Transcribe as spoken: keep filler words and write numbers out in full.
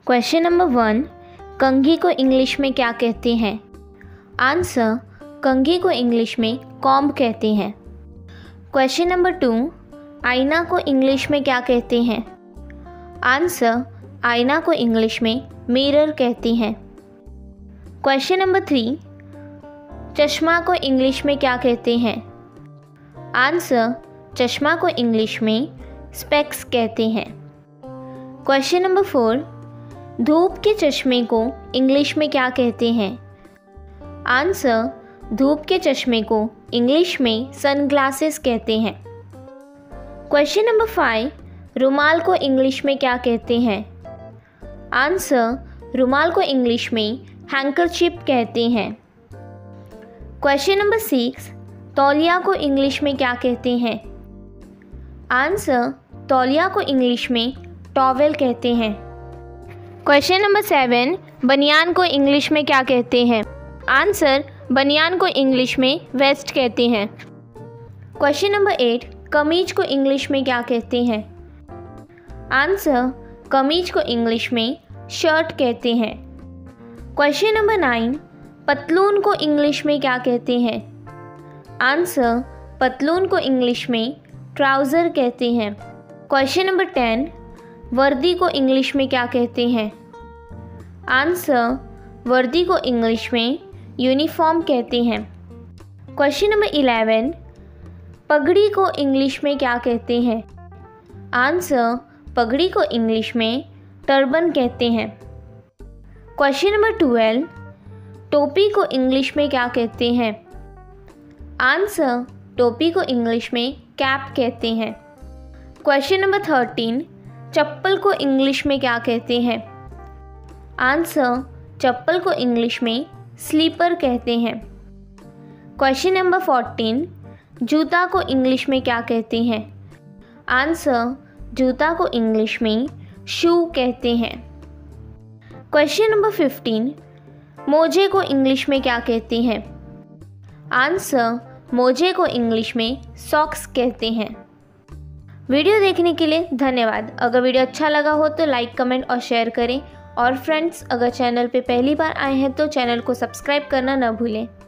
Question number one, कंघी को English में क्या कहते हैं? आंसर, कंघी को इंग्लिश में कॉम्ब कहते हैं। क्वेश्चन नंबर टू, आईना को इंग्लिश में क्या कहते हैं? आंसर, आईना को इंग्लिश में मिरर कहते हैं। क्वेश्चन नंबर थ्री, चश्मा को इंग्लिश में क्या कहते हैं? आंसर, चश्मा को इंग्लिश में स्पेक्स कहते हैं। क्वेश्चन नंबर फोर, धूप के चश्मे को इंग्लिश में क्या कहते हैं? आंसर, धूप के चश्मे को इंग्लिश में सनग्लासेस कहते हैं। क्वेश्चन नंबर फाइव, रुमाल को इंग्लिश में क्या कहते हैं? आंसर, रुमाल को इंग्लिश में हैंकरचिप कहते हैं। क्वेश्चन नंबर सिक्स, तौलिया को इंग्लिश में क्या कहते हैं? आंसर, तौलिया को इंग्लिश में टॉवेल कहते हैं। क्वेश्चन नंबर सेवन, बनियान को इंग्लिश में क्या कहते हैं? आंसर, बनियान को इंग्लिश में वेस्ट कहते हैं। क्वेश्चन नंबर एट, कमीज को इंग्लिश में क्या कहते हैं? आंसर, कमीज को इंग्लिश में शर्ट कहते हैं। क्वेश्चन नंबर नाइन, पतलून को इंग्लिश में क्या कहते हैं? आंसर, पतलून को इंग्लिश में ट्राउज़र कहते हैं। क्वेश्चन नंबर टेन, वर्दी को इंग्लिश में क्या कहते हैं? आंसर, वर्दी को इंग्लिश में यूनिफॉर्म कहते हैं। क्वेश्चन नंबर इलेवन, पगड़ी को इंग्लिश में क्या कहते हैं? आंसर, पगड़ी को इंग्लिश में टर्बन कहते हैं। क्वेश्चन नंबर ट्वेल्व, टोपी को इंग्लिश में क्या कहते हैं? आंसर, टोपी को इंग्लिश में कैप कहते हैं। क्वेश्चन नंबर थर्टीन, चप्पल को इंग्लिश में क्या कहते हैं? आंसर, चप्पल को इंग्लिश में स्लीपर कहते हैं। क्वेश्चन नंबर फोर्टीन, जूता को इंग्लिश में क्या कहते हैं? आंसर, जूता को इंग्लिश में शू कहते हैं। क्वेश्चन नंबर फिफ्टीन, मोजे को इंग्लिश में क्या कहते हैं? आंसर, मोजे को इंग्लिश में सॉक्स कहते हैं। वीडियो देखने के लिए धन्यवाद। अगर वीडियो अच्छा लगा हो तो लाइक, कमेंट और शेयर करें। और फ्रेंड्स, अगर चैनल पे पहली बार आए हैं तो चैनल को सब्सक्राइब करना न भूलें।